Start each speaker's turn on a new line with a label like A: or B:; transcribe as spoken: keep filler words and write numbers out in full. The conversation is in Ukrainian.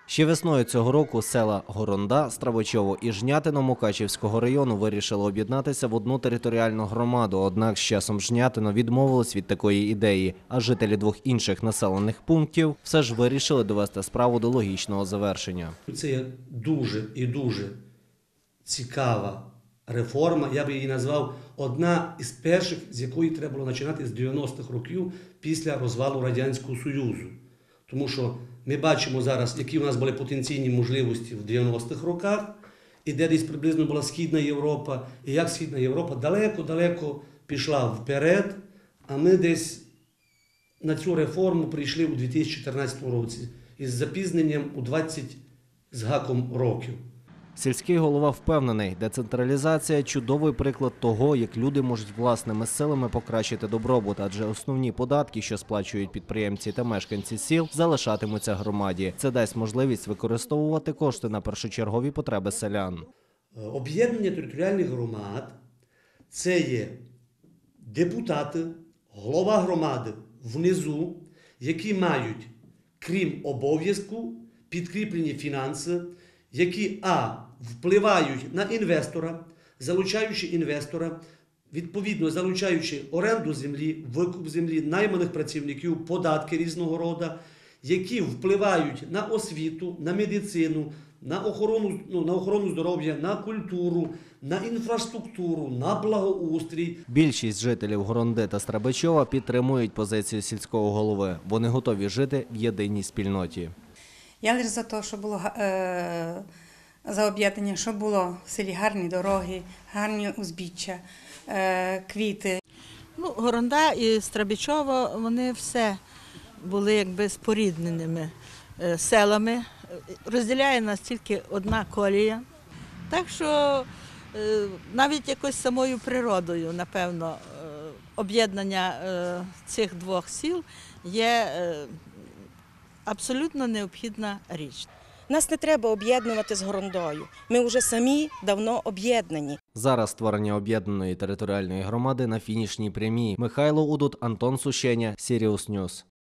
A: Ще весною цього року села Горонда, Стравичово і Жнятино Мукачівського району вирішили об'єднатися в одну територіальну громаду. Однак з часом Жнятино відмовилось від такої ідеї, а жителі двох інших населених пунктів все ж вирішили довести справу до логічного завершення.
B: Це є дуже і дуже цікава реформа. Я би її назвав одна із перших, з якої треба було починати з дев'яностих років після розвалу Радянського Союзу. Тому що ми бачимо зараз, які у нас були потенційні можливості в дев'яностих роках, і де десь приблизно була Східна Європа, і як Східна Європа далеко-далеко пішла вперед, а ми десь на цю реформу прийшли у дві тисячі чотирнадцятому році із запізненням у двадцять з гаком років.
A: Сільський голова впевнений, децентралізація – чудовий приклад того, як люди можуть власними силами покращити добробут, адже основні податки, що сплачують підприємці та мешканці сіл, залишатимуться громаді. Це дасть можливість використовувати кошти на першочергові потреби селян.
B: Об'єднання територіальних громад – це є депутати, голова громади внизу, які мають, крім обов'язку, підкріплені фінанси, які а. впливають на інвестора, залучаючи інвестора, відповідно залучаючи оренду землі, викуп землі, найманих працівників, податки різного роду, які впливають на освіту, на медицину, на охорону, ну, на охорону здоров'я, на культуру, на інфраструктуру, на благоустрій. Більшість
A: жителів Горонди та Страбичова підтримують позицію сільського голови. Вони готові жити в єдиній спільноті.
C: Я лише за те, що було е, за об'єднання, щоб було в селі гарні дороги, гарні узбіччя, е, квіти.
D: Ну, Горонда і Страбичово, вони все були якби спорідненими е, селами. Розділяє нас тільки одна колія. Так що е, навіть якось самою природою, напевно, е, об'єднання е, цих двох сіл є е, абсолютно необхідна річ.
E: Нас не треба об'єднувати з Горондою. Ми вже самі давно об'єднані.
A: Зараз створення об'єднаної територіальної громади на фінішній прямій. Михайло Удут, Антон Сущеня, Сіріус Ньюс.